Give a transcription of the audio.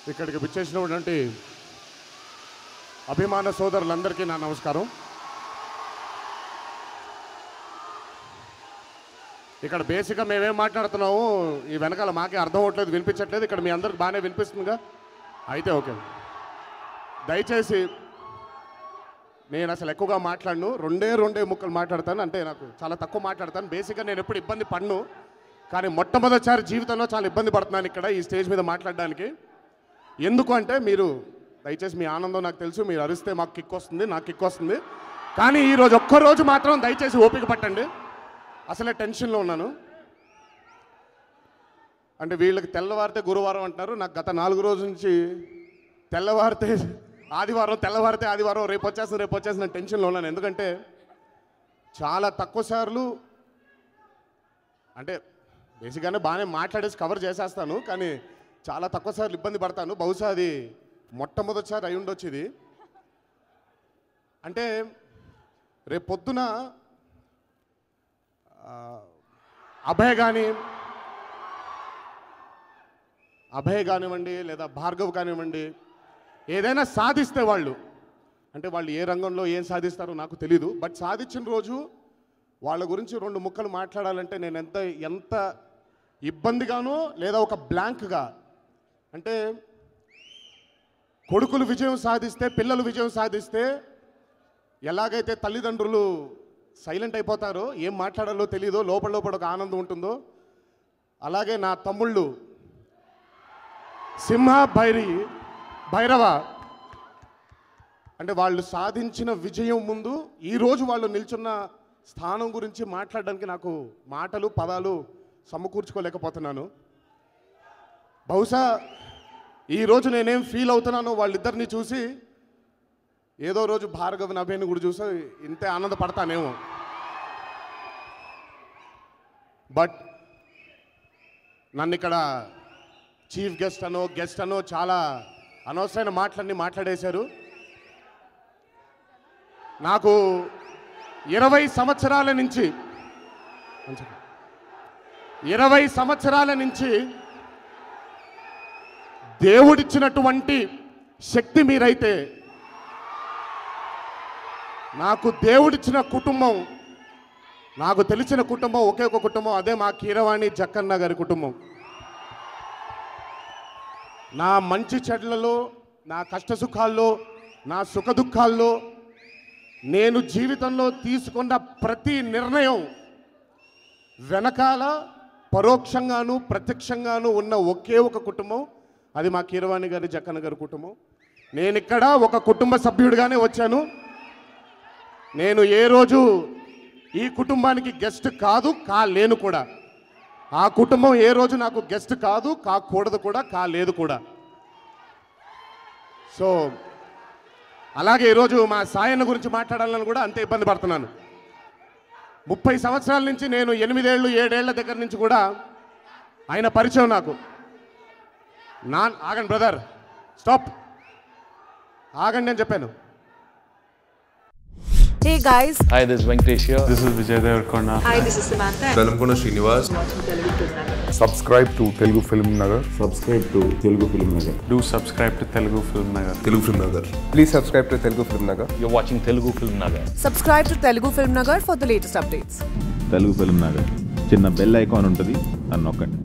ఇక్కడికి విచ్చేసినటువంటి అభిమాన సోదరులందరికీ నా నమస్కారం. ఇక్కడ బేసిక్గా మేమేం మాట్లాడుతున్నాము ఈ వెనకాల మాకే అర్థం అవ్వట్లేదు, వినిపించట్లేదు. ఇక్కడ మీ అందరికి బాగానే వినిపిస్తుందిగా, అయితే ఓకే. దయచేసి నేను అసలు ఎక్కువగా మాట్లాడను, రెండే ముక్కలు మాట్లాడతాను, అంటే నాకు చాలా తక్కువ మాట్లాడతాను. బేసిక్గా నేను ఎప్పుడు ఇబ్బంది పడను, కానీ మొట్టమొదటిసారి జీవితంలో చాలా ఇబ్బంది పడుతున్నాను ఇక్కడ ఈ స్టేజ్ మీద మాట్లాడడానికి. ఎందుకు అంటే మీరు దయచేసి మీ ఆనందం నాకు తెలుసు, మీరు అరిస్తే మాకు కిక్ వస్తుంది, నాకు కిక్ వస్తుంది. కానీ ఈరోజు ఒక్కరోజు మాత్రం దయచేసి ఓపిక పట్టండి. అసలే టెన్షన్లో ఉన్నాను. అంటే వీళ్ళకి తెల్లవారితే గురువారం అంటున్నారు, నాకు గత 4 రోజుల నుంచి తెల్లవారితే ఆదివారం, తెల్లవారితే ఆదివారం, రేపు వచ్చేసిన టెన్షన్లో ఉన్నాను. ఎందుకంటే చాలా తక్కువ సార్లు, అంటే బేసిక్గానే బాగానే మాట్లాడేసి కవర్ చేసేస్తాను, కానీ చాలా తక్కువ సార్లు ఇబ్బంది పడతాను. బహుశా అది మొట్టమొదటిసారి అయి ఉండొచ్చు ఇది. అంటే రేపు పొద్దున అభయ్ కానివ్వండి లేదా భార్గవ్ కానివ్వండి, ఏదైనా సాధిస్తే వాళ్ళు, అంటే వాళ్ళు ఏ రంగంలో ఏం సాధిస్తారో నాకు తెలీదు, బట్ సాధించిన రోజు వాళ్ళ గురించి 2 ముక్కలు మాట్లాడాలంటే నేను ఎంత ఇబ్బందిగానో లేదా ఒక బ్లాంక్గా, అంటే కొడుకులు విజయం సాధిస్తే, పిల్లలు విజయం సాధిస్తే ఎలాగైతే తల్లిదండ్రులు సైలెంట్ అయిపోతారో, ఏం మాట్లాడాలో తెలీదో, లోపల ఒక ఆనందం ఉంటుందో, అలాగే నా తమ్ముళ్ళు సింహ భైరవ, అంటే వాళ్ళు సాధించిన విజయం ముందు ఈరోజు వాళ్ళు నిల్చున్న స్థానం గురించి మాట్లాడడానికి నాకు మాటలు పదాలు సమకూర్చుకోలేకపోతున్నాను. బహుశా ఈరోజు నేనేం ఫీల్ అవుతున్నానో వాళ్ళిద్దరిని చూసి ఏదో రోజు భార్గవ్ అభయ్ని కూడా చూసి ఇంతే ఆనందపడతానేమో. బట్ నన్ను ఇక్కడ చీఫ్ గెస్ట్ అనో చాలా అనవసరమైన మాటలన్నీ మాట్లాడేశారు. నాకు 20 సంవత్సరాల నుంచి దేవుడిచ్చినటువంటి శక్తి మీరైతే, నాకు దేవుడిచ్చిన కుటుంబం, నాకు తెలిసిన కుటుంబం ఒకే ఒక కుటుంబం, అదే మా కీరవాణి జక్కన్న గారి కుటుంబం. నా మంచి చెడ్లలో, నా కష్ట సుఖాల్లో, నా సుఖ దుఃఖాల్లో, నేను జీవితంలో తీసుకున్న ప్రతి నిర్ణయం వెనకాల పరోక్షంగాను ప్రత్యక్షంగాను ఉన్న ఒకే ఒక కుటుంబం, అది మా కీరవాణి గారి జక్కన్న గారి కుటుంబం. నేను ఇక్కడ ఒక కుటుంబ సభ్యుడిగానే వచ్చాను. నేను ఏ రోజు ఈ కుటుంబానికి గెస్ట్ కాదు, కాలేను కూడా. ఆ కుటుంబం ఏ రోజు నాకు గెస్ట్ కాదు, కాకూడదు కూడా, కాలేదు కూడా. సో అలాగే ఈరోజు మా సాయన్న గురించి మాట్లాడాలని కూడా అంతే ఇబ్బంది పడుతున్నాను. 30 సంవత్సరాల నుంచి, నేను 8 ఏళ్ళు 7 ఏళ్ల దగ్గర నుంచి కూడా ఆయన పరిచయం నాకు. ఆగండి బ్రదర్, స్టాప్, ఆగండి అని చెప్పాను. Hey guys. Hi, this is Venkatesh here. This is Vijay Devarkonda. Hi, this is Samantha. Dalamkona Srinivas. Subscribe to Telugu Film Nagar. Subscribe to Telugu Film Nagar. Do subscribe to Telugu Film Nagar. Telugu Film Nagar. Please subscribe to Telugu Film Nagar. You're watching Telugu Film Nagar. Subscribe to Telugu Film Nagar for the latest updates. Telugu Film Nagar. చిన్న bell icon ఉంటుంది, నన్ను నొక్కండి.